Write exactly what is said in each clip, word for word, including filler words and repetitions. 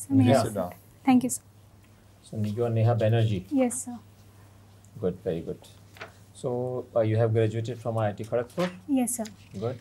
So may I Neha. sit down? Thank you, sir. So you are Neha Banerjee. Yes, sir. Good, very good. So uh, you have graduated from I I T Kharagpur. Yes, sir. Good.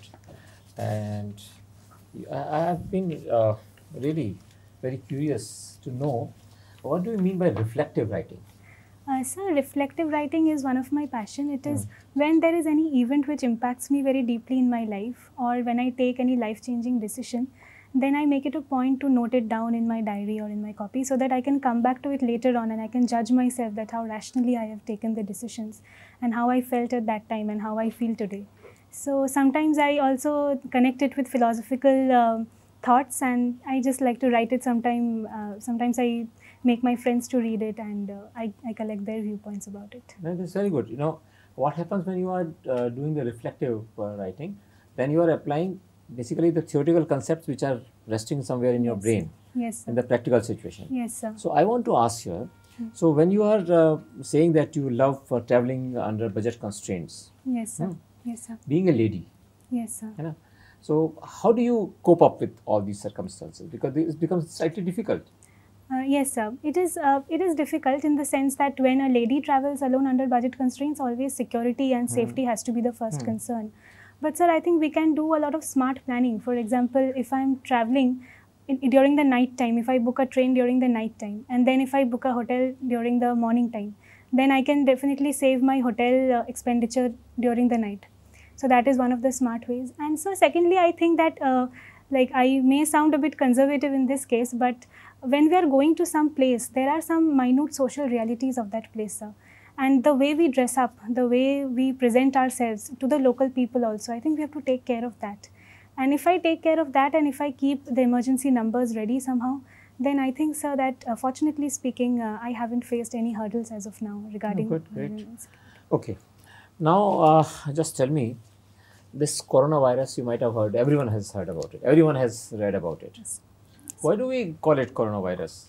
And you- I, I have been uh, really very curious to know what do you mean by reflective writing? Uh, sir, reflective writing is one of my passion. It is Mm. when there is any event which impacts me very deeply in my life, or when I take any life-changing decision, then I make it a point to note it down in my diary or in my copy so that I can come back to it later on and I can judge myself that how rationally I have taken the decisions and how I felt at that time and how I feel today. So sometimes I also connect it with philosophical um thoughts, and I just like to write it sometime. Uh, sometimes I make my friends to read it, and uh, I, I collect their viewpoints about it. That is very good. You know, what happens when you are uh, doing the reflective uh, writing, then you are applying basically the theoretical concepts which are resting somewhere in your Yes. brain Yes, sir. in the practical situation. Yes, sir. So I want to ask here, so when you are uh, saying that you love uh, traveling under budget constraints, Yes, sir. Hmm. Yes, sir. being a lady, Yes, sir. you know, so how do you cope up with all these circumstances? Because it becomes slightly difficult. Uh, yes, sir. It is uh, it is difficult in the sense that when a lady travels alone under budget constraints, always security and safety has to be the first Hmm. concern. But sir, I think we can do a lot of smart planning. For example, if I'm traveling in, during the night time, if I book a train during the night time, and then if I book a hotel during the morning time, then I can definitely save my hotel uh, expenditure during the night. So that is one of the smart ways. And so secondly, I think that uh, like I may sound a bit conservative in this case, but when we are going to some place, there are some minute social realities of that place, sir. And the way we dress up, the way we present ourselves to the local people also, I think we have to take care of that. And if I take care of that and if I keep the emergency numbers ready somehow, then I think, sir, that uh, fortunately speaking, uh, I haven't faced any hurdles as of now regarding. Good, great. Okay. Now, uh, just tell me, this coronavirus you might have heard, everyone has heard about it, everyone has read about it. Yes. Why do we call it coronavirus?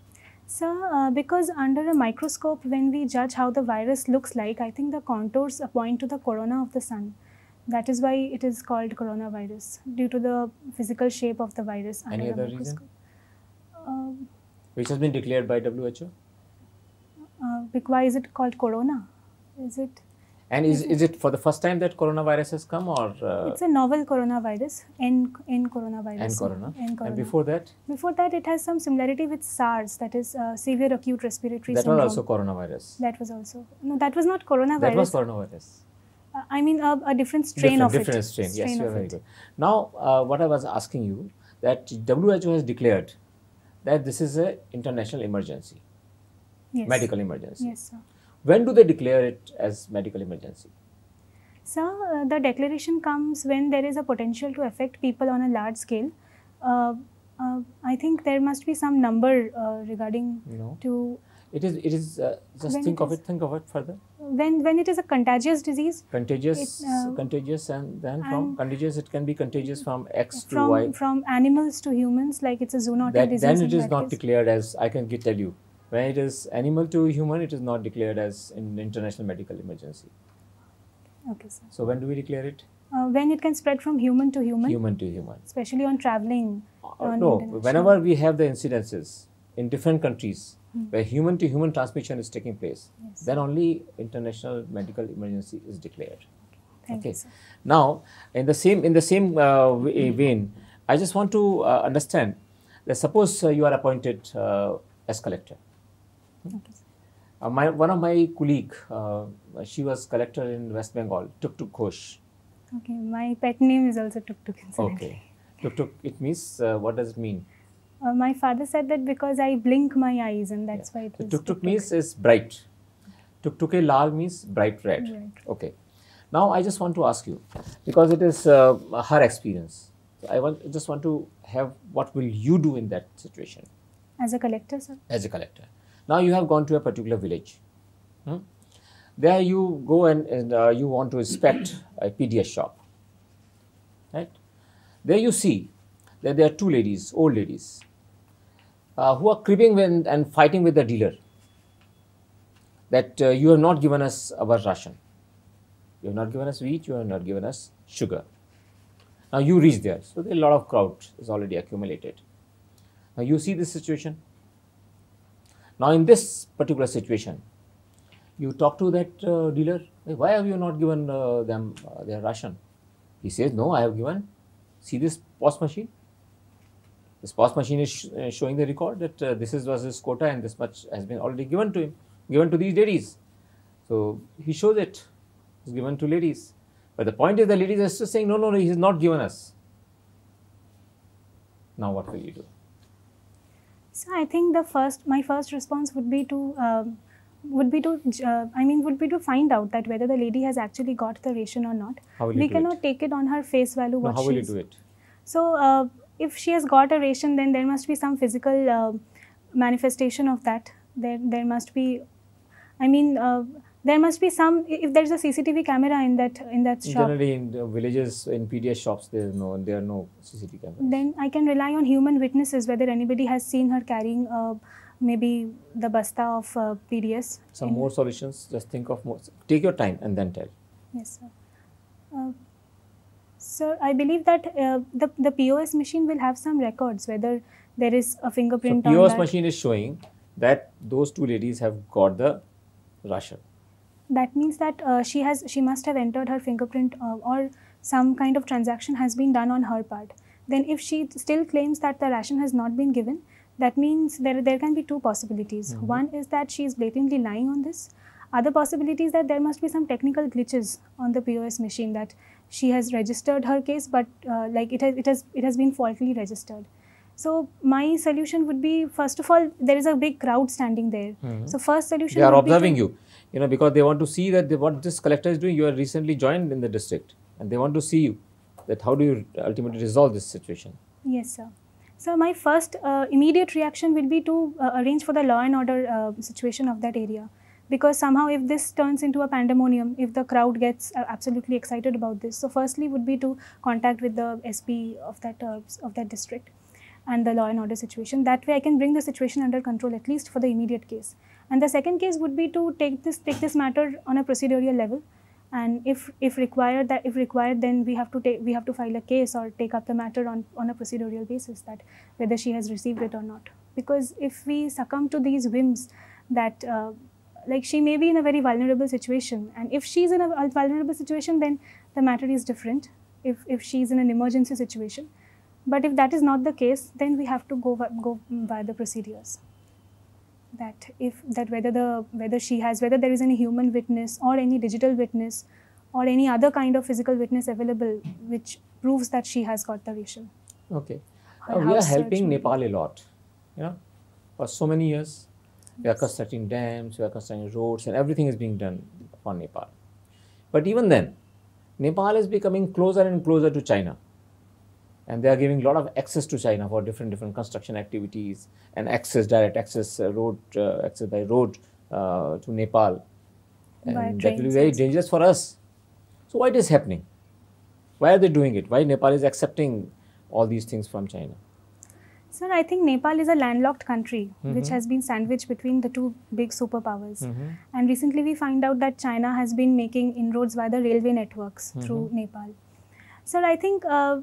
So, uh, because under a microscope, when we judge how the virus looks like, I think the contours point to the corona of the sun. That is why it is called coronavirus, due to the physical shape of the virus under Any a other reason? microscope. Um, Which has been declared by W H O? uh, bec- why is it called corona? Is it? And is, is it for the first time that coronavirus has come, or uh, It's a novel coronavirus, N, N coronavirus. and corona? N corona. And before that, Before that, it has some similarity with SARS, that is uh, severe acute respiratory that syndrome. was also coronavirus. That was also no, that was not coronavirus. That was coronavirus. Uh, I mean, a, a different strain different, of different it. strain. Yes, Strain you are of very it. good. Now, uh, what I was asking you, that W H O has declared that this is an international emergency, Yes. medical emergency. Yes, sir. When do they declare it as medical emergency? So, uh, the declaration comes when there is a potential to affect people on a large scale. Uh, uh, I think there must be some number uh, regarding No. to It is. It is. Uh, just When think it of is- it. Think of it further. when when it is a contagious disease Contagious. It, uh, contagious, and then from and- contagious, it can be contagious from X to from Y. from animals to humans, like it's a zoonotic That, disease. then in it is that not case. declared as. I can gi- tell you, when it is animal to human, it is not declared as an international medical emergency. Okay, sir. So when do we declare it? Uh, when it can spread from human to human, Human to human. especially on traveling. Uh, on no, international- whenever we have the incidences in different countries Hmm. where human to human transmission is taking place, Yes. then only international medical emergency is declared. Thank okay. you, sir. Now, in the same in the same uh, v- vein, I just want to uh, understand that suppose uh, you are appointed uh, as collector. Okay, sir. Uh, my one of my colleague, uh, she was collector in West Bengal, Tuk Tuk Ghosh. Okay, my pet name is also Tuk Tuk. incidentally. Okay, Tuk Tuk. It means uh, what does it mean? Uh, my father said that because I blink my eyes, and that's why it So was tuk tuk means is bright. Tuk tuk lal means bright red. Right. Okay. Now I just want to ask you, because it is uh, her experience. So I want just want to have what will you do in that situation As a collector, sir. as a collector. Now you have gone to a particular village. Hmm? There you go and, and uh, you want to inspect a P D S shop. Right. There you see that there are two ladies, old ladies, uh, who are cribbing with, and fighting with the dealer that uh, you have not given us our ration. You have not given us wheat, you have not given us sugar. Now you reach there. So there are a lot of crowd is already accumulated. Now you see this situation. Now in this particular situation, you talk to that uh, dealer, hey, why have you not given uh, them uh, their ration? He says, no, I have given. See this POS machine? This POS machine is sh uh, showing the record that uh, this is was his quota and this much has been already given to him, given to these ladies. So he shows it, it's given to ladies. But the point is the ladies are still saying, no, no, no, he has not given us. Now what will you do? So I think the first, my first response would be to, um, would be to, uh, I mean, would be to find out that whether the lady has actually got the ration or not. How will we you do cannot it? take it on her face value. No, What how will you she's- do it? So uh, if she has got a ration, then there must be some physical uh, manifestation of that. There, there must be, I mean, uh, there must be some. If there is a C C T V camera in that in that shop, Generally in the villages, in P D S shops, there is no, there are no C C T V cameras. then I can rely on human witnesses, whether anybody has seen her carrying uh, maybe the basta of uh, P D S. Some in- more solutions. Just think of more. Take your time and then tell. Yes, sir. Uh, sir, I believe that uh, the the P O S machine will have some records, whether there is a So fingerprint P O on S that. machine is showing that those two ladies have got the ration. That means that uh, she has she must have entered her fingerprint uh, or some kind of transaction has been done on her part. Then if she still claims that the ration has not been given, that means there there can be two possibilities. Mm-hmm. One is that she is blatantly lying on this. Other possibility is that there must be some technical glitches on the P O S machine, that she has registered her case, but uh, like it has it has it has been faultily registered. So my solution would be, first of all, there is a big crowd standing there. Mhm. So first solution They are would be to- observing you, you know, because they want to see that they, what this collector is doing. You are recently joined in the district, and they want to see you. That how do you ultimately resolve this situation? Yes, sir. So my first uh, immediate reaction will be to uh, arrange for the law and order uh, situation of that area, because somehow if this turns into a pandemonium, if the crowd gets uh, absolutely excited about this, so firstly would be to contact with the S P of that uh, of that district and the law and order situation. That way I can bring the situation under control, at least for the immediate case. And the second case would be to take this take this matter on a procedural level. And if if required that if required then we have to take we have to file a case or take up the matter on on a procedural basis, that whether she has received it or not. Because if we succumb to these whims, that uh, like she may be in a very vulnerable situation, and if she's in a vulnerable situation, then the matter is different. If if she's in an emergency situation, but if that is not the case, then we have to go go by the procedures. That if that whether the whether she has whether there is any human witness or any digital witness or any other kind of physical witness available which proves that she has got the ration. Okay. Her Uh, we are house search helping maybe. Nepal a lot. You know, for so many years, we are constructing dams, we are constructing roads, and everything is being done for Nepal. But even then, Nepal is becoming closer and closer to China. And they are giving a lot of access to China for different different construction activities and access, direct access, uh, road uh, access by road uh, to Nepal, and By that will be trains very also. dangerous for us. So why it is happening? Why are they doing it? Why Nepal is accepting all these things from China? Sir, I think Nepal is a landlocked country which Mhm. has been sandwiched between the two big superpowers. Mhm. And recently we find out that China has been making inroads via the railway networks through Mhm. Nepal. Sir, I think uh,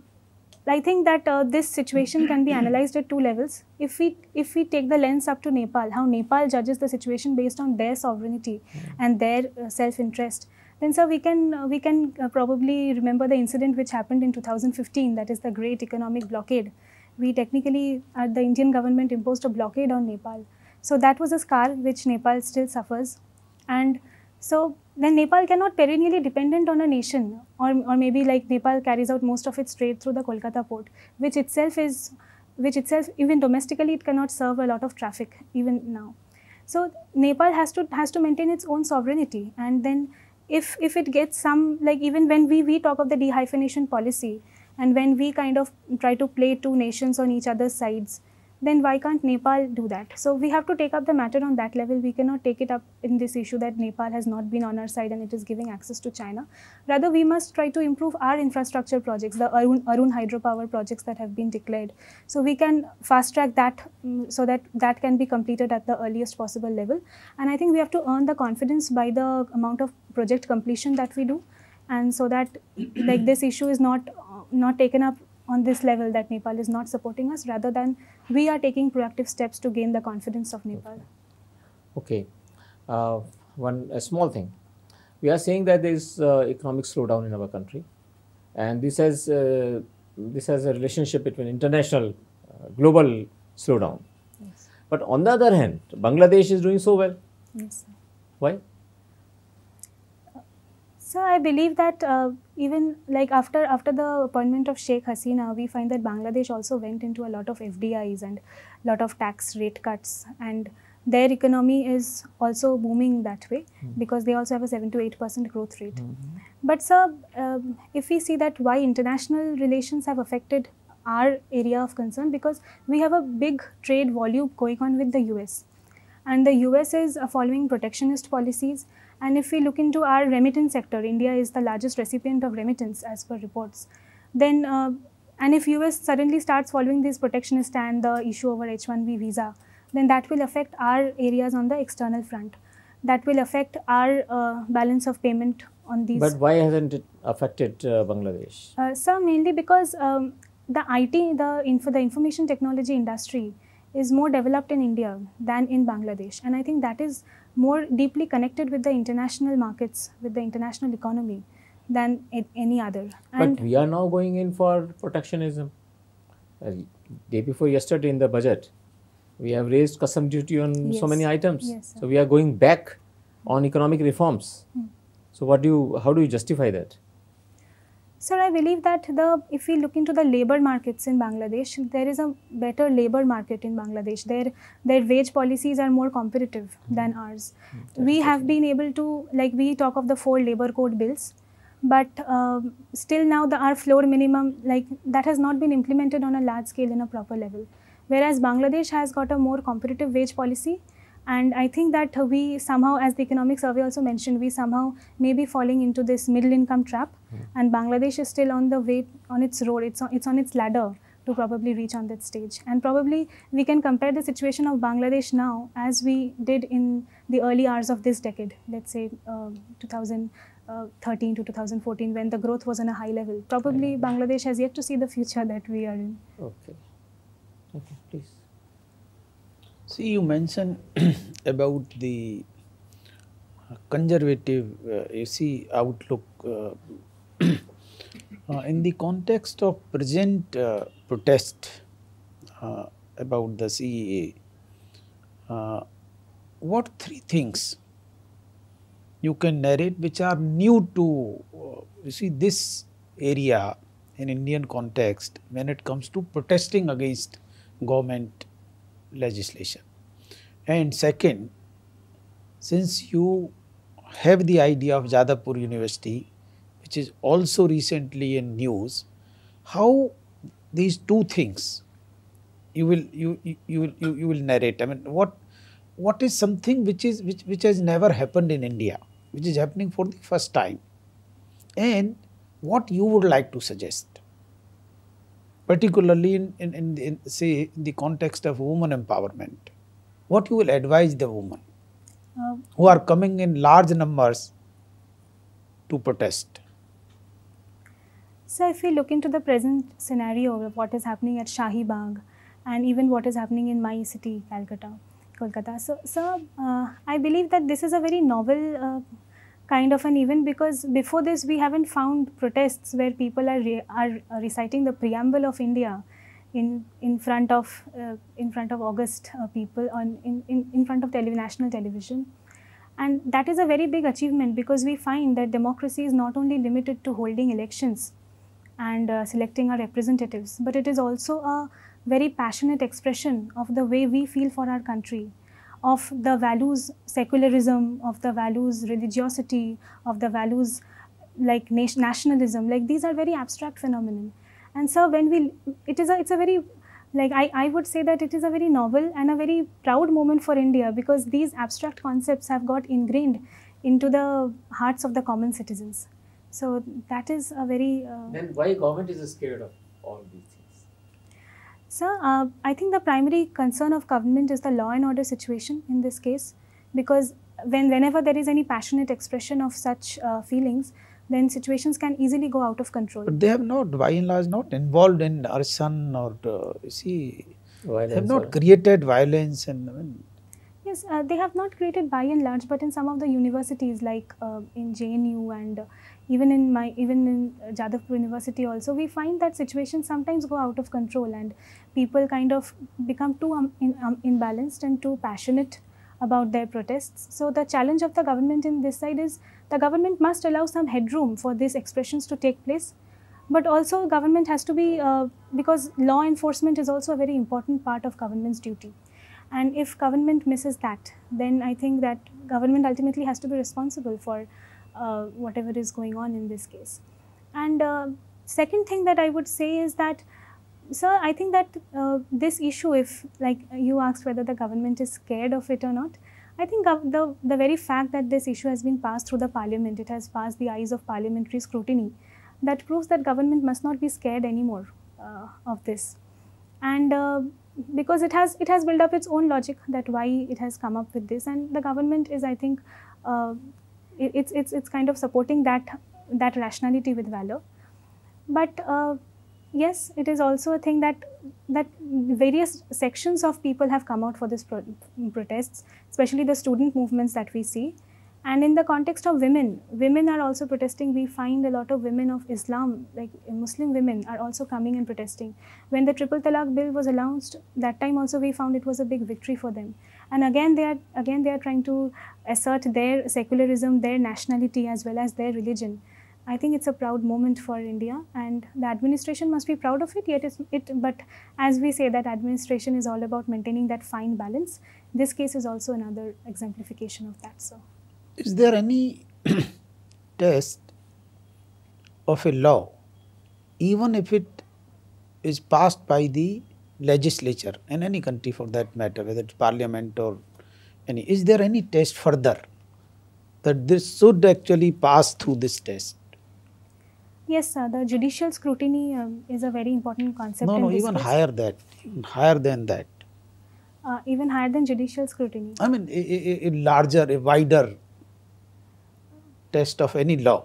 I think that uh, this situation can be analyzed at two levels. If we if we take the lens up to Nepal, how Nepal judges the situation based on their sovereignty and their uh, self-interest, then sir, we can uh, we can uh, probably remember the incident which happened in two thousand fifteen, that is the Great Economic Blockade. We technically, uh, the Indian government imposed a blockade on Nepal. So that was a scar which Nepal still suffers. And so then Nepal cannot perennially dependent on a nation, or, or maybe like Nepal carries out most of its trade through the Kolkata port, which itself is, which itself even domestically it cannot serve a lot of traffic even now. So Nepal has to has to maintain its own sovereignty, and then if if it gets some, like even when we we talk of the dehyphenation policy, and when we kind of try to play two nations on each other's sides, then why can't Nepal do that? So we have to take up the matter on that level. We cannot take it up in this issue that Nepal has not been on our side and it is giving access to China. Rather, we must try to improve our infrastructure projects, the Arun, Arun hydropower projects that have been declared. So we can fast track that um, so that that can be completed at the earliest possible level. And I think we have to earn the confidence by the amount of project completion that we do. And so that like this issue is not, uh, not taken up on this level that Nepal is not supporting us, rather than we are taking proactive steps to gain the confidence of Nepal. Okay. Uh, one a small thing. We are saying that there is uh, economic slowdown in our country, and this has uh, this has a relationship between international, uh, global slowdown. Yes. But on the other hand, Bangladesh is doing so well. Yes, sir. Why? So I believe that uh, even like after after the appointment of Sheikh Hasina, we find that Bangladesh also went into a lot of F D Is and lot of tax rate cuts, and their economy is also booming that way mm. because they also have a seven to eight percent growth rate. Mm-hmm. But sir, uh, if we see that why international relations have affected our area of concern, because we have a big trade volume going on with the U S, and the U S is uh, following protectionist policies. And if we look into our remittance sector, India is the largest recipient of remittance as per reports. Then, uh, and if U S suddenly starts following this protectionist and the issue over H one B visa, then that will affect our areas on the external front. That will affect our uh, balance of payment on these. But why hasn't it affected uh, Bangladesh? Uh, sir, mainly because um, the I T, the, info, the information technology industry is more developed in India than in Bangladesh. And I think that is more deeply connected with the international markets, with the international economy than any other. And but we are now going in for protectionism. Uh, day before yesterday in the budget, we have raised custom duty on yes. so many items. Yes, so we are going back on economic reforms. Hmm. So what do you, how do you justify that? Sir, I believe that the if we look into the labor markets in Bangladesh, there is a better labor market in Bangladesh. Their their wage policies are more competitive mm-hmm. than ours. Mm-hmm. We have been able to, like we talk of the four labor code bills, but uh, still now the our floor minimum, like that has not been implemented on a large scale in a proper level. Whereas Bangladesh has got a more competitive wage policy. And I think that we somehow, as the economic survey also mentioned, we somehow may be falling into this middle income trap. Mm. And Bangladesh is still on the way, on its road, it's on, it's on its ladder to probably reach on that stage. And probably we can compare the situation of Bangladesh now as we did in the early hours of this decade, let's say uh, two thousand thirteen to two thousand fourteen, when the growth was on a high level. Probably mm. Bangladesh has yet to see the future that we are in. Okay. Okay, please. See, you mentioned about the conservative, uh, you see, outlook uh, uh, in the context of present uh, protest uh, about the C A A. Uh, what three things you can narrate which are new to, uh, you see, this area in Indian context when it comes to protesting against government legislation? And second, since you have the idea of Jadavpur University, which is also recently in news, how these two things you will you you you will, you, you will narrate? I mean, what what is something which is which which has never happened in India, which is happening for the first time, and what you would like to suggest, particularly in, in, in, in say in the context of women empowerment? What you will advise the women uh, who are coming in large numbers to protest? So if we look into the present scenario of what is happening at Shahi Bagh and even what is happening in my city, Calcutta, Kolkata, so, so uh, I believe that this is a very novel uh, kind of an event, because before this we haven't found protests where people are, re are reciting the preamble of India in in front of uh, in front of August uh, people on in, in in front of tele national television. And that is a very big achievement, because we find that democracy is not only limited to holding elections and uh, selecting our representatives, but it is also a very passionate expression of the way we feel for our country, of the values secularism, of the values religiosity, of the values like nationalism. Like these are very abstract phenomenon. And so when we, it is a, it's a very, like I, I would say that it is a very novel and a very proud moment for India, because these abstract concepts have got ingrained into the hearts of the common citizens. So that is a very... Uh, then why government is scared of all these things? Sir, uh, I think the primary concern of government is the law and order situation in this case, because when whenever there is any passionate expression of such uh, feelings, then situations can easily go out of control. But they have not, by and large, not involved in arson or, uh, you see, Violence they have not or- created violence and, I mean, Yes, uh, they have not created by and large, but in some of the universities like uh, in J N U and uh, even in my even in uh, Jadavpur University also, we find that situations sometimes go out of control and people kind of become too um, in, um, imbalanced and too passionate about their protests. So the challenge of the government in this side is the government must allow some headroom for these expressions to take place, but also government has to be uh, because law enforcement is also a very important part of government's duty. And if government misses that, then I think that government ultimately has to be responsible for uh, whatever is going on in this case. And uh, second thing that I would say is that, sir, I think that uh, this issue, if like you asked whether the government is scared of it or not, I think the, the very fact that this issue has been passed through the parliament, it has passed the eyes of parliamentary scrutiny, that proves that government must not be scared anymore uh, of this. And uh, because it has it has built up its own logic that why it has come up with this, and the government is, I think, uh, it, it's it's it's kind of supporting that that rationality with valor. But uh, yes, it is also a thing that that various sections of people have come out for this pro protests, especially the student movements that we see. And in the context of women, women are also protesting. We find a lot of women of Islam, like Muslim women, are also coming and protesting. When the Triple Talaq bill was announced, that time also we found it was a big victory for them. And again, they are again they are trying to assert their secularism, their nationality, as well as their religion. I think it's a proud moment for India, and the administration must be proud of it. Yet, it's, it but as we say that administration is all about maintaining that fine balance. This case is also another exemplification of that. So. Is there any test of a law, even if it is passed by the legislature in any country for that matter, whether it's parliament or any, is there any test further that this should actually pass through this test? Yes, sir. The judicial scrutiny um, is a very important concept. No, in no, this even case. higher that, even higher than that. Uh, even higher than judicial scrutiny. I mean, a, a, a larger, a wider test of any law.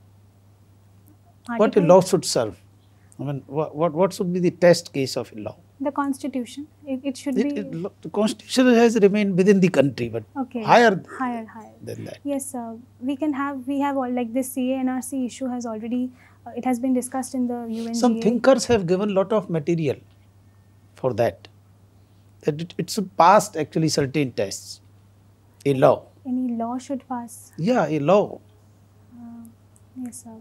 What a Article- law should serve. I mean, what, what, what should be the test case of a law? The constitution. It, it should It, be. it, lo- the constitution has remained within the country, but Okay. higher Higher, higher. than that. Yes, uh, we can have, we have all, like this C A N R C issue has already, uh, it has been discussed in the U N G A. Some thinkers have given lot of material for that. That it, it should pass actually certain tests. A law. Any law should pass. Yeah, a law. Uh, yes, sir.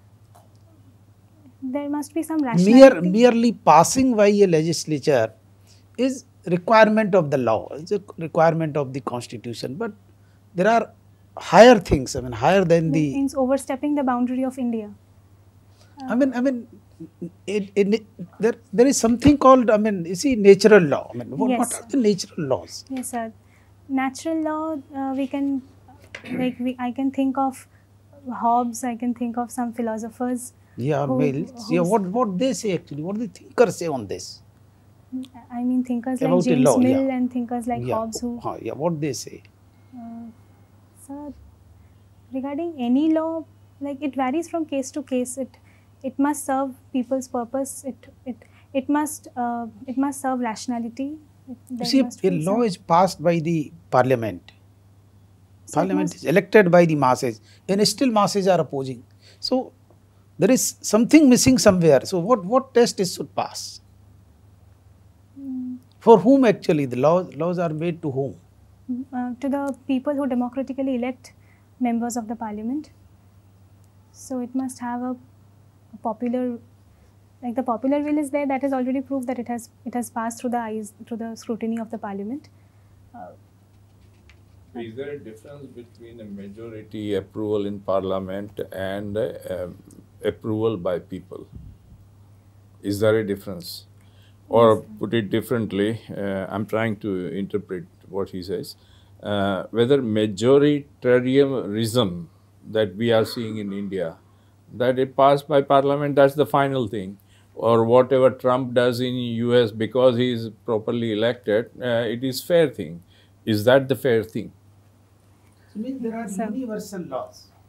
There must be some Mere, rationality. merely passing by a legislature is requirement of the law. It's a requirement of the constitution. But there are higher things, I mean, higher than That the. means overstepping the boundary of India. I mean, I mean, it, it, there, there is something called, I mean, you see, natural law. I mean, what, Yes, what sir. are the natural laws? Yes, sir. Natural law, uh, we can, like, we, I can think of Hobbes, I can think of some philosophers. Yeah, Who- Mills. Yeah, who's- what, what they say actually, what the thinkers say on this? I mean, thinkers About like the James law, Mill yeah. and thinkers like yeah. Hobbes who, Huh, yeah, what they say. uh, sir, regarding any law, like it varies from case to case. It it must serve people's purpose. It it it must uh, it must serve rationality. It, You there see, must a be law some- is passed by the parliament. so it Parliament must- is elected by the masses, and still masses are opposing. So there is something missing somewhere. So what, what test is should pass? Mm, For whom actually the laws laws are made to whom? uh, to the people who democratically elect members of the parliament. So it must have a, a popular, like the popular will is there. That is already proved that it has it has passed through the eyes through the scrutiny of the parliament. Uh, Is there a difference between a majority approval in parliament and um, approval by people? Is there a difference? Or put it differently, uh, I'm trying to interpret what he says, uh, whether majoritarianism that we are seeing in India, that it passed by parliament, that's the final thing, or whatever Trump does in U S because he is properly elected, uh, it is fair thing. Is that the fair thing? I mean, there are So- universal laws.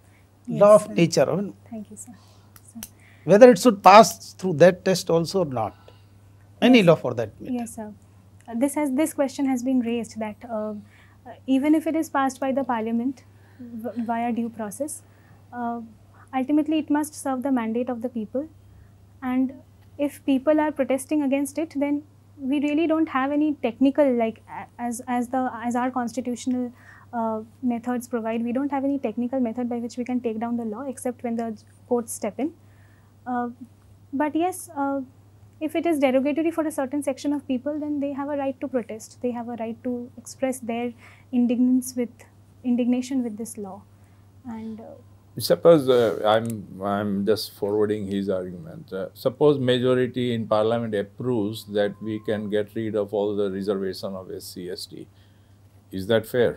law Yes, of sir. nature. I mean, Thank you, sir. Sir. whether it should pass through that test also or not. Any Yes. law for that matter. Yes, sir. Uh, This has this question has been raised that uh, uh, even if it is passed by the parliament v- via due process, uh, ultimately it must serve the mandate of the people. And if people are protesting against it, then we really don't have any technical, like a- as as the as our constitutional uh, methods provide, we don't have any technical method by which we can take down the law except when the courts step in. Uh, but yes, uh, if it is derogatory for a certain section of people, then they have a right to protest. They have a right to express their indignance with indignation with this law. And uh, Suppose uh, I'm I'm just forwarding his argument. Uh, suppose majority in parliament approves that we can get rid of all the reservation of S C S T. Is that fair?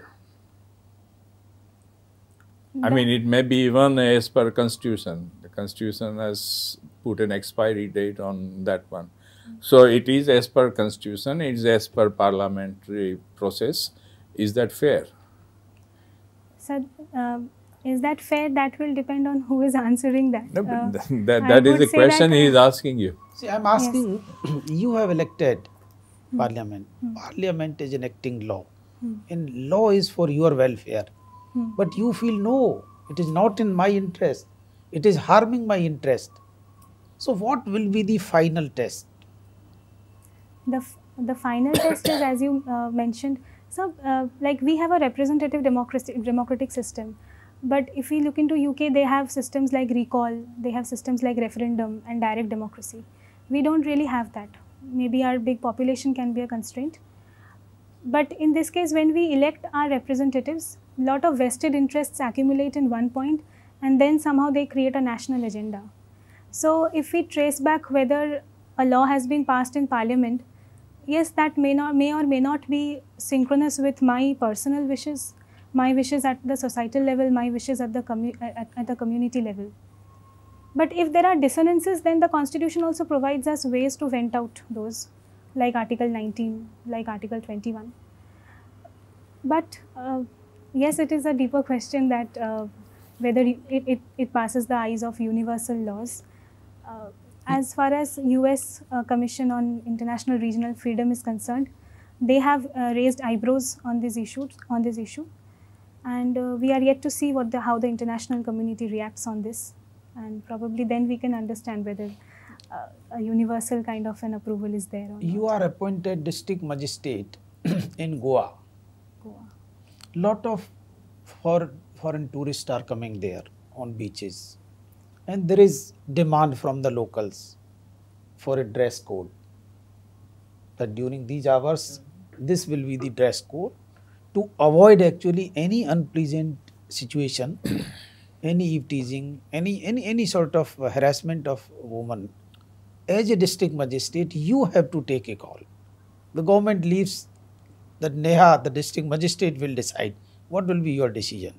I that- mean, it may be even as per constitution. The constitution has put an expiry date on that one. So it is as per constitution. It is as per parliamentary process. Is that fair? So, uh, is that fair? That will depend on who is answering that. No, but Uh, th- that, I that is would the say question that, he uh, is asking you. See, I am asking, you have elected parliament. Parliament is enacting law. And law is for your welfare. But you feel, no, it is not in my interest. It is harming my interest. So what will be the final test? the f- the final test is, as you uh, mentioned, so uh, like we have a representative democracy democratic system, but if we look into U K, they have systems like recall, they have systems like referendum and direct democracy. We don't really have that. Maybe our big population can be a constraint, but in this case, when we elect our representatives, lot of vested interests accumulate in one point, and then somehow they create a national agenda. So if we trace back whether a law has been passed in parliament, yes, that may not may or may not be synchronous with my personal wishes, my wishes at the societal level, my wishes at the commu- at, at the community level. But if there are dissonances, then the constitution also provides us ways to vent out those, like Article nineteen, like Article twenty-one. But uh, yes, it is a deeper question that uh, whether it, it, it passes the eyes of universal laws. Uh, as far as U S uh, Commission on International Regional Freedom is concerned, they have uh, raised eyebrows on this issue. On this issue, and uh, we are yet to see what the how the international community reacts on this, and probably then we can understand whether uh, a universal kind of an approval is there or You not. are appointed district magistrate in Goa. Goa. Lot of for, foreign tourists are coming there on beaches. And there is demand from the locals for a dress code. That during these hours, this will be the dress code to avoid actually any unpleasant situation, any eve teasing, any, any, any sort of harassment of woman. As a district magistrate, you have to take a call. The government leaves that Neha, the district magistrate, will decide. What will be your decision?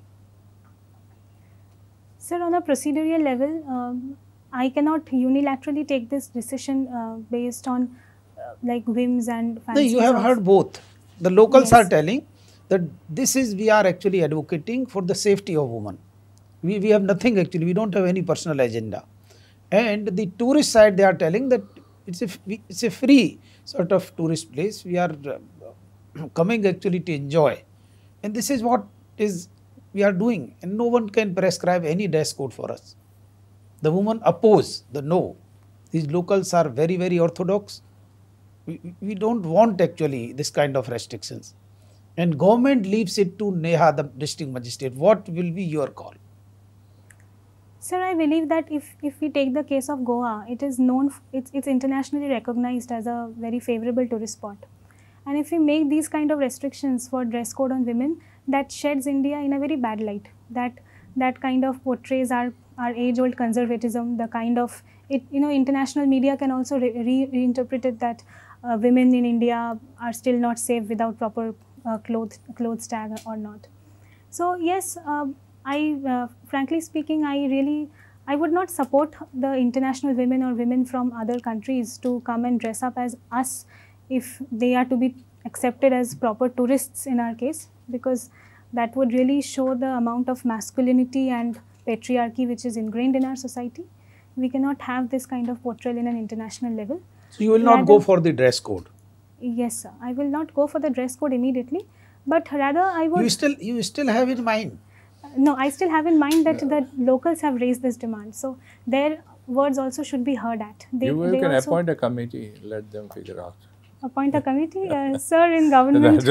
Sir, on a procedural level, um, I cannot unilaterally take this decision uh, based on uh, like whims and No, fancies. you have of- heard both. The locals are Yes. telling that this is, we are actually advocating for the safety of women. We, we have nothing actually, we don't have any personal agenda. And the tourist side, they are telling that it's a, f- we- it's a free sort of tourist place. We are uh, coming actually to enjoy. And this is what is we are doing. And no one can prescribe any dress code for us. The women oppose the no. These locals are very, very orthodox. We, we don't want actually this kind of restrictions. And government leaves it to Neha, the district magistrate. What will be your call? Sir, I believe that if, if we take the case of Goa, it is known, f- it's, it's internationally recognized as a very favorable tourist spot. And if we make these kind of restrictions for dress code on women, that sheds India in a very bad light. That that kind of portrays our, our age-old conservatism, the kind of, it, you know, international media can also re- re- reinterpret it that uh, women in India are still not safe without proper uh, clothes, clothes tag or not. So yes, uh, I uh, frankly speaking, I really I would not support the international women or women from other countries to come and dress up as us if they are to be accepted as proper tourists in our case, because that would really show the amount of masculinity and patriarchy which is ingrained in our society. We cannot have this kind of portrayal in an international level. So you will not Rather- go for the dress code. Yes, sir. I will not go for the dress code immediately, but rather I would. You still you still have in mind. No, I still have in mind that the locals have raised this demand. So their words also should be heard at. They, You, you they can also appoint a committee, let them figure out. appoint a committee, uh, sir, in government.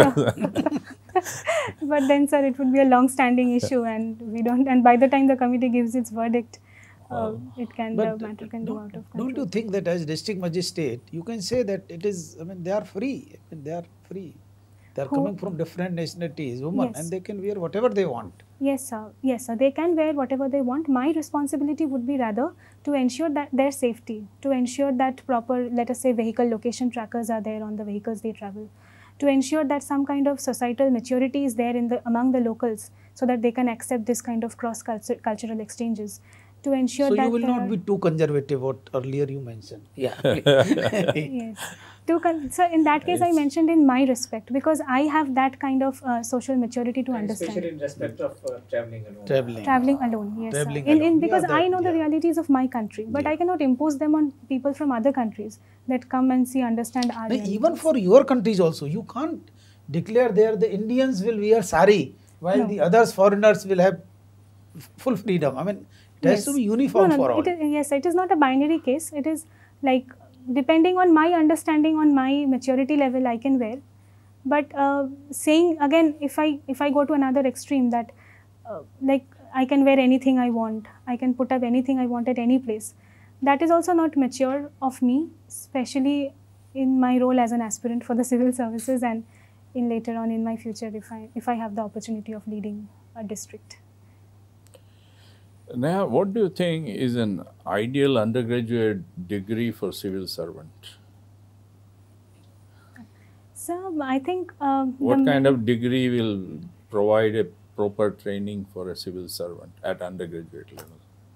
But then, sir, it would be a long-standing issue, and we don't. And by the time the committee gives its verdict, uh, it can But the matter can go out don't, of control. don't you think that as district magistrate, you can say that it is, I mean, they are free. I mean, they are free. They are Who- coming from different nationalities, women, Yes. and they can wear whatever they want. Yes, sir. Yes, sir. They can wear whatever they want. My responsibility would be rather to ensure that their safety, to ensure that proper, let us say, vehicle location trackers are there on the vehicles they travel, to ensure that some kind of societal maturity is there in the among the locals, so that they can accept this kind of cross cultural exchanges. To ensure So that you will there not are- be too conservative, what earlier you mentioned. Yeah. Yes. To con- so in that case, I mentioned in my respect, because I have that kind of uh, social maturity to understand. Especially in respect of uh, traveling alone. Traveling. Traveling alone, yes. sir. Traveling In, in, alone. because Yeah, I that- know the yeah. realities of my country, but Yeah. I cannot impose them on people from other countries that come and see, understand our No, realities. even for your countries also, you can't declare there the Indians will wear sari, while No. the others, foreigners, will have f- full freedom. I mean, it has Yes. to be uniform no, no, for all. It is, yes, it is not a binary case. It is like, depending on my understanding, on my maturity level, I can wear. But uh, saying again, if I if I go to another extreme, that uh, like I can wear anything I want, I can put up anything I want at any place, that is also not mature of me, especially in my role as an aspirant for the civil services, and in later on in my future if I if I have the opportunity of leading a district. Now, what do you think is an ideal undergraduate degree for civil servant? So I think uh, What the kind main- of degree will provide a proper training for a civil servant at undergraduate level?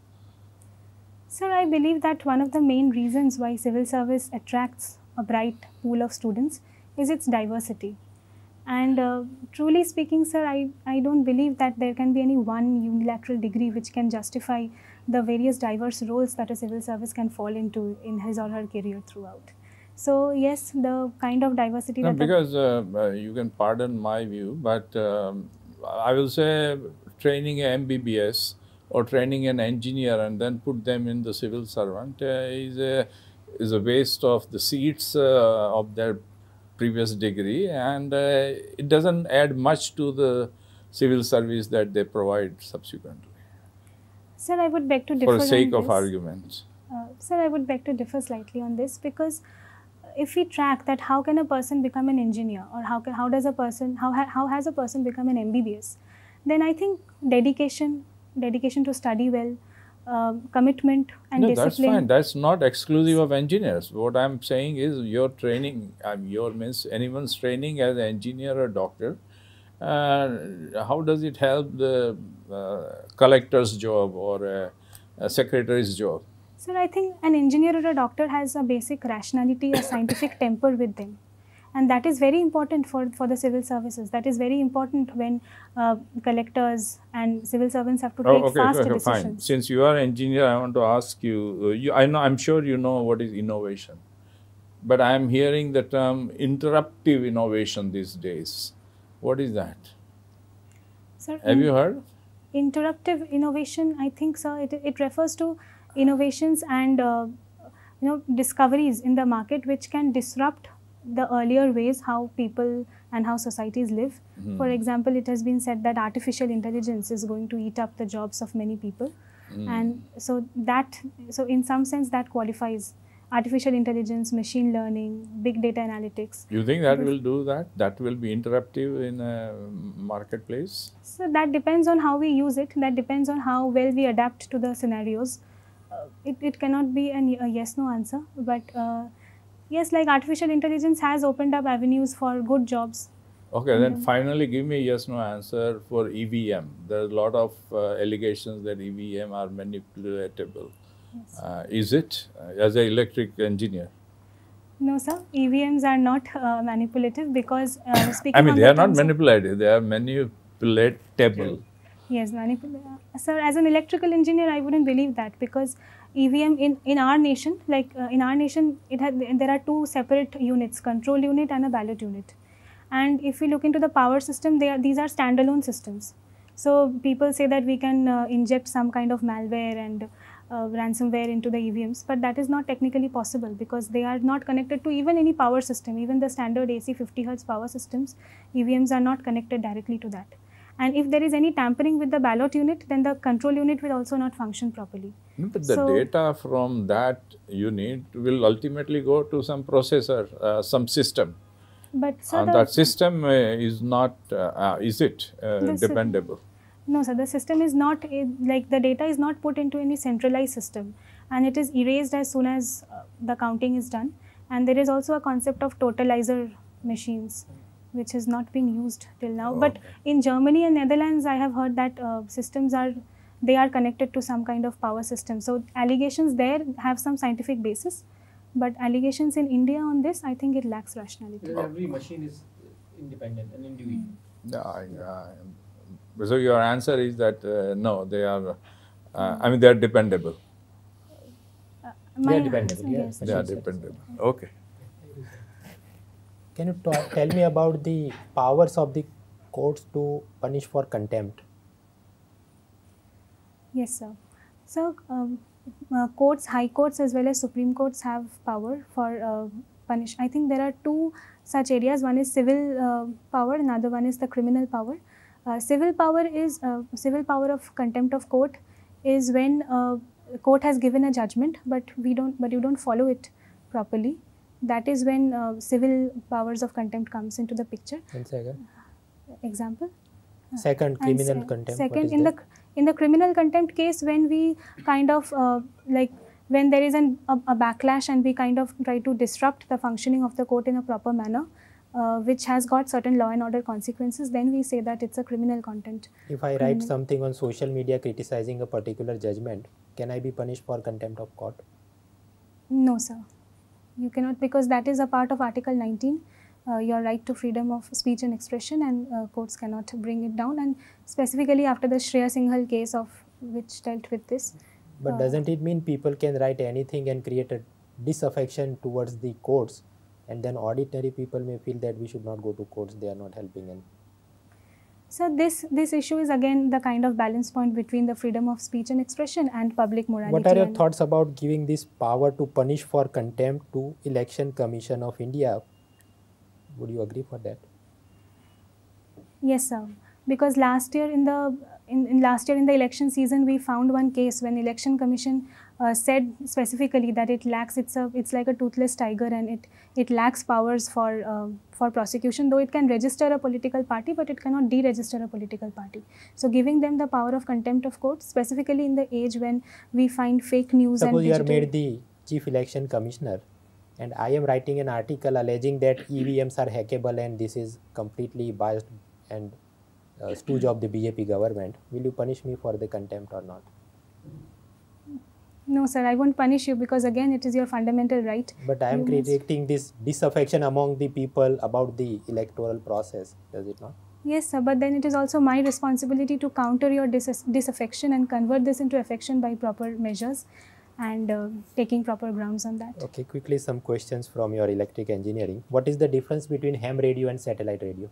Sir, I believe that one of the main reasons why civil service attracts a bright pool of students is its diversity. And uh, truly speaking, sir, I, I don't believe that there can be any one unilateral degree which can justify the various diverse roles that a civil service can fall into in his or her career throughout. So yes, the kind of diversity No, that the- because uh, uh, you can pardon my view, but um, I will say training a M B B S or training an engineer and then put them in the civil servant uh, is a is a waste of the seats uh, of their previous degree, and uh, it doesn't add much to the civil service that they provide subsequently. Sir, I would beg to differ For the sake on of this. arguments. Uh, sir, I would beg to differ slightly on this, because if we track that how can a person become an engineer, or how can, how does a person how ha, how has a person become an M B B S, then I think dedication, dedication to study well, uh, commitment and No, that's discipline. fine. That's not exclusive of engineers. What I'm saying is your training, um, your means anyone's training as an engineer or doctor, uh, how does it help the uh, collector's job or a, a secretary's job? Sir, I think an engineer or a doctor has a basic rationality, a scientific temper with them. And that is very important for, for the civil services. That is very important when uh, collectors and civil servants have to take Oh, okay, fast okay, fine. decisions. Since you are an engineer, I want to ask you, uh, you. I know, I'm sure you know what is innovation, but I am hearing the term interruptive innovation these days. What is that? Sir, Have in- you heard? interruptive innovation, I think, sir, it, it refers to innovations and uh, you know discoveries in the market which can disrupt the earlier ways how people and how societies live. Mm-hmm. For example, it has been said that artificial intelligence is going to eat up the jobs of many people, Mm. and so that so in some sense that qualifies artificial intelligence, machine learning, big data analytics. You think that will do that? That will be interruptive in a marketplace? So that depends on how we use it. That depends on how well we adapt to the scenarios. Uh, it, it cannot be an, a yes-no answer. But uh, yes, like artificial intelligence has opened up avenues for good jobs. Okay, then finally give me a yes-no answer for E V M. There are a lot of uh, allegations that E V M are manipulatable. Yes. Uh, is it, uh, as an electric engineer? No, sir. E V Ms are not uh, manipulative because uh, speaking I mean, on they the are not terms of- manipulative, they are manipulatable. Yes, manipulation. Sir, as an electrical engineer, I wouldn't believe that, because E V M in, in our nation, like uh, in our nation, it had, there are two separate units, control unit and a ballot unit. And if we look into the power system, they are, these are standalone systems. So people say that we can uh, inject some kind of malware and uh, ransomware into the E V Ms, but that is not technically possible, because they are not connected to even any power system. Even the standard A C fifty hertz power systems, E V Ms are not connected directly to that. And if there is any tampering with the ballot unit, then the control unit will also not function properly. No, but the So, data from that unit will ultimately go to some processor, uh, some system. but sir, And the, that system uh, is not, uh, uh, is it uh, The sy- dependable? no, sir, the system is not, eh, like the data is not put into any centralized system, and it is erased as soon as uh, the counting is done. And there is also a concept of totalizer machines, which is not being used till now. But Okay. in Germany and Netherlands, I have heard that uh, systems are, they are connected to some kind of power system. So allegations there have some scientific basis, but allegations in India on this, I think it lacks rationality. Because every machine is independent and individual. Yeah, I- I- so your answer is that uh, no, they are, uh, I mean, they are dependable. Uh, They my are dependable, answer- yeah. yes. They are Machine dependable. Okay. Can you ta- tell me about the powers of the courts to punish for contempt? Yes, sir. So, um, uh, courts, high courts as well as Supreme Courts have power for uh, punish. I think there are two such areas. One is civil uh, power, another one is the criminal power. Uh, civil power is uh, civil power of contempt of court is when uh, court has given a judgment, but we don't, but you don't follow it properly. That is when uh, civil powers of contempt comes into the picture. One second. Example. Second, And criminal se- contempt. Second, what is in that? the in the criminal contempt case, when we kind of uh, like when there is an, a, a backlash and we kind of try to disrupt the functioning of the court in a proper manner, uh, which has got certain law and order consequences, then we say that it's a criminal contempt. If I write criminal- something on social media criticizing a particular judgment, can I be punished for contempt of court? No, sir. You cannot, because that is a part of Article nineteen, uh, your right to freedom of speech and expression, and uh, courts cannot bring it down. And specifically after the Shreya Singhal case of which dealt with this. But uh, doesn't it mean people can write anything and create a disaffection towards the courts, and then ordinary people may feel that we should not go to courts, they are not helping in? So this this issue is again the kind of balance point between the freedom of speech and expression and public morality. What are your and- thoughts about giving this power to punish for contempt to Election Commission of India? Would you agree for that? Yes, sir. Because last year in the in, in last year in the election season, we found one case when Election Commission uh, said specifically that it lacks it's a it's like a toothless tiger, and it it lacks powers for uh, for prosecution. Though it can register a political party, but it cannot deregister a political party. So giving them the power of contempt of court, specifically in the age when we find fake news Suppose and you are digital- made the Chief Election Commissioner, and I am writing an article alleging that E V Ms are hackable and this is completely biased and uh, stooge of the B J P government. Will you punish me for the contempt or not? No, sir, I won't punish you, because again, it is your fundamental right. But I am You must- creating this disaffection among the people about the electoral process, does it not? Yes, sir, but then it is also my responsibility to counter your dis- disaffection and convert this into affection by proper measures and uh, taking proper grounds on that. Okay, quickly some questions from your electric engineering. What is the difference between ham radio and satellite radio?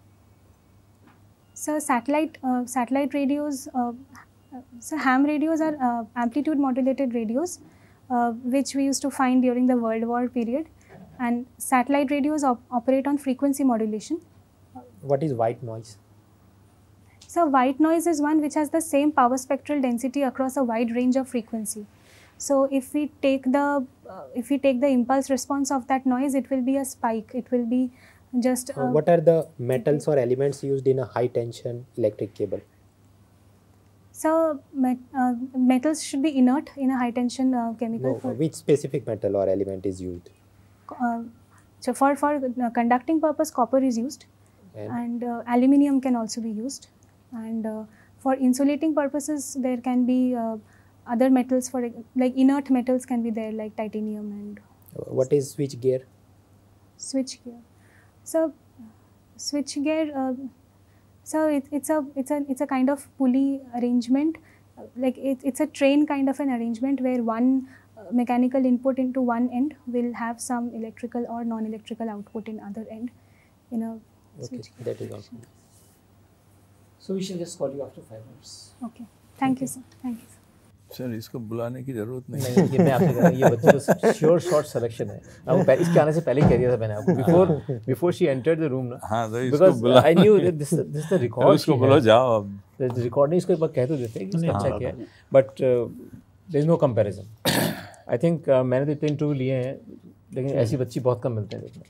So satellite uh, satellite radios, uh, so ham radios are uh, amplitude modulated radios, uh, which we used to find during the World War period, and satellite radios op- operate on frequency modulation. What is white noise? So white noise is one which has the same power spectral density across a wide range of frequency. So if we take the uh, if we take the impulse response of that noise, it will be a spike. It will be just Uh, uh, what are the metals or elements used in a high tension electric cable? so met, uh, metals should be inert in a high tension uh, chemical. No, for, which specific metal or element is used? uh, so for for uh, conducting purpose, copper is used, And and uh, aluminium can also be used, and uh, for insulating purposes, there can be uh, other metals, for like inert metals can be there, like titanium and what is switch gear? switch gear. So switch gear, uh, So it, it's a it's a it's a kind of pulley arrangement, uh, like it, it's a train kind of an arrangement where one uh, mechanical input into one end will have some electrical or non-electrical output in other end, in a Okay, switch. that is all. So we shall just call you after five minutes. Okay, thank you, sir. Thank you, sir. Sir इसको बुलाने की जरूरत नहीं नहीं ये मैं आपसे कह रहा हूँ, ये बच्चे को श्योर शॉर्ट सिलेक्शन है। आपको पहले इसके आने से पहले ही कह दिया था मैंने आपको before before she entered the room ना। हाँ तो इसको बिकॉज़ बुला I knew this this the record उसको बोलो जाओ अब रिकॉर्ड नहीं, इसको एक बार कह तो देते हैं कि इसने नहीं, अच्छा हाँ, किया, but there is no comparison. I think मैंने तो इतने इंटरव्यू लिए हैं लेकिन ऐसी बच्ची बहुत कम मिलते हैं देखने।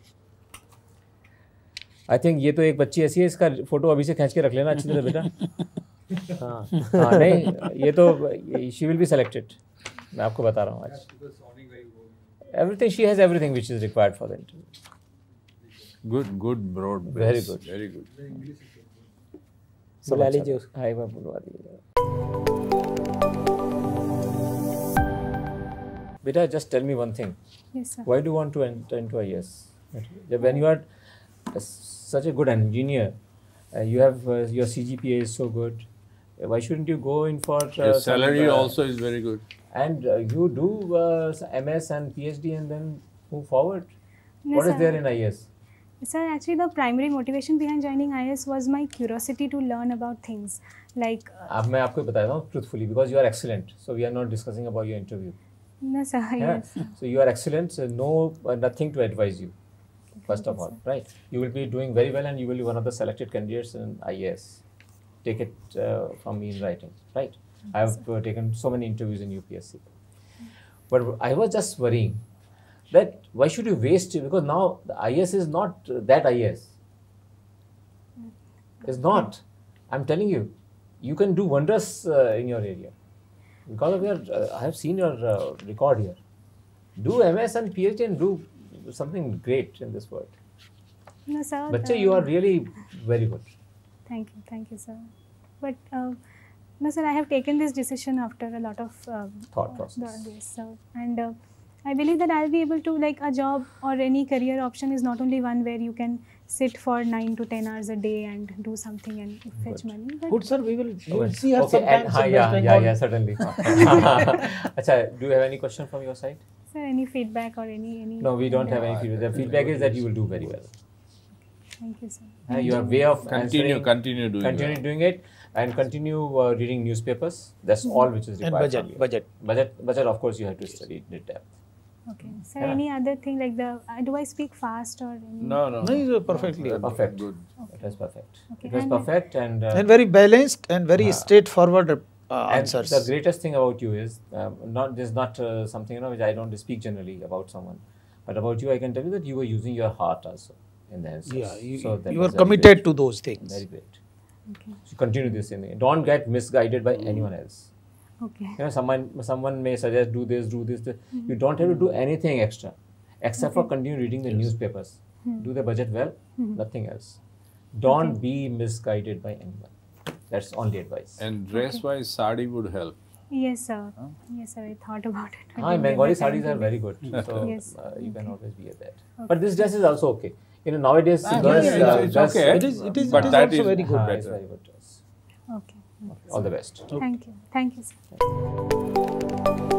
आई थिंक ये तो एक बच्ची ऐसी है, इसका फोटो अभी से खींच के रख लेना अच्छी तरह बेटा। हाँ हाँ नहीं ये तो शी विल बी सेलेक्टेड, मैं आपको बता रहा हूँ आज। Everything she has everything which is required for the interview. Good good broad Very good. Very good बुला लीजिए उसको। हाँ एक बार बुलवा दीजिएगा। बेटा just tell me one thing, Yes, sir. why do you want to enter into I A S? When you are uh, such a good engineer, uh, you have uh, your C G P A is so good, uh, why shouldn't you go in for uh, Your some, salary uh, also is very good. and uh, you do uh, M S and PhD and then move forward? Yes, What is sir. there in I A S? Sir, actually the primary motivation behind joining I A S was my curiosity to learn about things. Like, uh, अब मैं आपको बताता हूँ truthfully because you are excellent, so we are not discussing about your interview. no, sir, Yeah. yes. So you are excellent. So no, uh, nothing to advise you. First of all, right? You will be doing very well, and you will be one of the selected candidates in I A S. Take it uh, from me in writing, right? I have uh, taken so many interviews in U P S C, but I was just worrying that why should you waste it? Because now the I A S is not uh, that I A S. It's not. I'm telling you, you can do wonders uh, in your area. Because of your, uh, I have seen your uh, record here. Do M S and PhD and do something great in this world. No, sir. Bacha, uh, you are really very good. Thank you, thank you, sir. But uh, no, sir, I have taken this decision after a lot of uh, Thought uh, process. the- Yes, sir. And uh, I believe that I'll be able to, like, a job or any career option is not only one where you can sit for nine to ten hours a day and do something and fetch Good. money. But Good sir, we will you will Okay. see her Okay, and, sometimes हाँ, in yeah, West yeah, Bengal. yeah, certainly. Acha, do you have any question from your side? sir, any feedback or any any? No, we don't have uh, any feedback. The feedback is that you will do very well. Thank you, sir. Uh, your way of Continue, answering, continue doing continue well. doing it, and continue uh, reading newspapers. That's all which is And required budget, from you. budget. Budget, budget. Of course, you have to study it in depth. Okay, sir. Yeah. Any other thing like the? Uh, do I speak fast or? Any? No, no. No, it's perfectly That's Perfect. Good. It was perfect. Okay, It was and- perfect, and, uh, and very balanced and very uh, straightforward uh, and answers. the greatest thing about you is um, not this is not uh, something you know which I don't speak generally about someone, but about you I can tell you that you were using your heart also in the answers. Yeah, you, so that you was are very committed great. to those things. Very great. Okay. So continue this in don't get misguided by anyone else. Okay. You know, someone someone may suggest do this, do this. this. You don't have to do anything extra, except for continue reading the newspapers. Do the budget well, nothing else. Don't be misguided by anyone. That's only advice. And dress-wise, sari would help. Yes, sir. Yes, sir. I thought about it. I Hi, didn't get Bengali the time sarees to are do- very good. So Yes. uh, you can always wear that. But this dress is also okay. You know, nowadays Ah, girls yeah, uh, it's- it's dress, okay. It is, it is, But it is that also is- very good. Ah, better. it's very good dress. Okay. All the best. Thank you. Thank you, sir.